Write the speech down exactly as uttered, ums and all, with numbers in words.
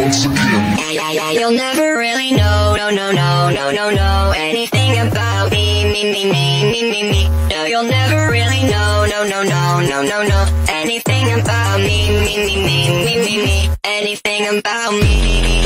once again. Yeah, yeah, yeah, you'll never really know, no, no, no, no, no, no, anything about me, me, me, me, me, me, me. No, you'll never really know, no, no, no, no, no, no, anything about me, me, me, me, me, me, me, anything about me.